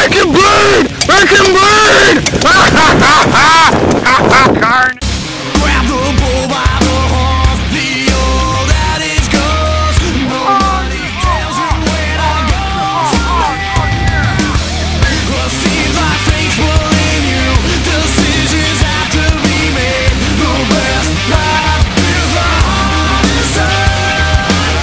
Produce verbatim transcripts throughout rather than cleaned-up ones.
I can bleed! I can bleed! Ha ha ha ha! Carn! Grab the bull by the horns, the old adage goes, nobody tells you where to go. Well, seems like things will in you, decisions have to be made. The best life is the hardest earned.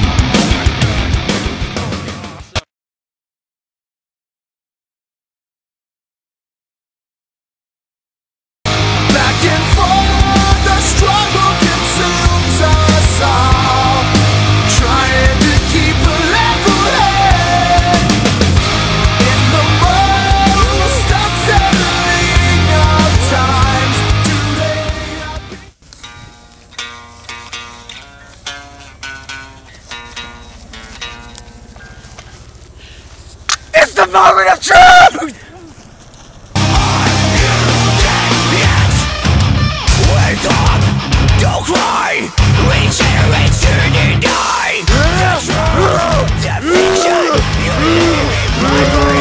Back and forth, the struggle consumes us all, trying to keep a level head in the most unsettling of times. Today It's the moment of truth! wake up, don't cry, regenerate, turn and die. The truth, the fiction, you live in my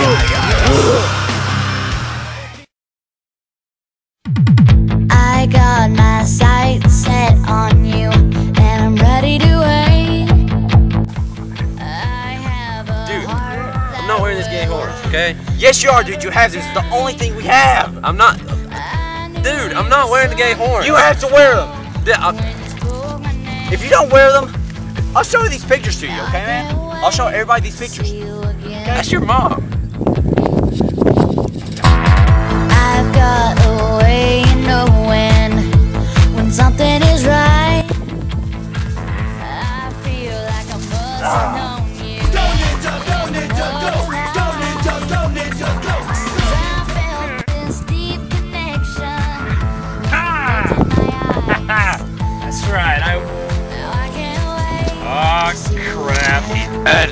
brain. I got my sights set on you, and I'm ready to wait. I have a Dude, heart that I'm not wearing this gay horn, okay? Yes, you are, dude. You have this. It's the only thing we have. I'm not. I knew Dude, I'm not wearing the gay horn. You have to wear them. Yeah, I- pulled my name. If you don't wear them, I'll show you these pictures to you, okay, man? I'll show everybody these pictures. See you again. That's your mom. I've got a way of knowing when something is right. I feel like I must have known you. Don't need to, don't need to go, don't need to, don't need to go. 'Cause I felt this deep connection in my eyes. That's right, I... Now I can't wait. Oh, crap. Ed.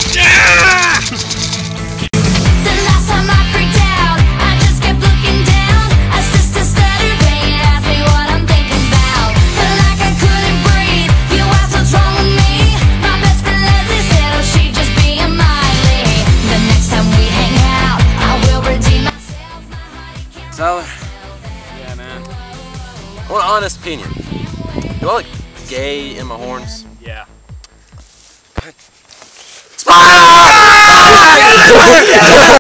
The last time I freaked out, I just kept looking down. As just a stutter vein asked me what I'm thinking about. Felt like I couldn't breathe. You asked what's wrong with me. My best friend Leslie said, oh, she'd just be a Miley. The next time we hang out, I will redeem myself. My heart can't. Tyler, Yeah, man. I want an honest opinion. Do I look gay in my horns? Yeah. Spider!